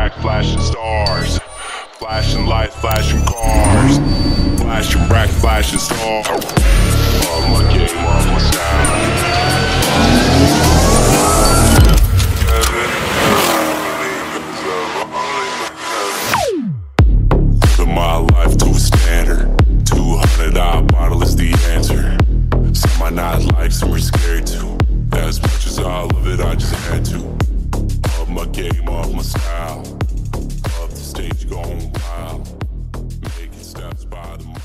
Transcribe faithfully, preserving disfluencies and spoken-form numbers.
rack, flashing stars. Flashing lights, flashing cars. Flashing rack, flashing stars. All my game, all my living my life to a standard. Two hundred dollar bottle is the answer. Some I not like, some are scared to. As much as I love it, I just had to. Up my game, off my style. Up the stage, going wild. Making steps by the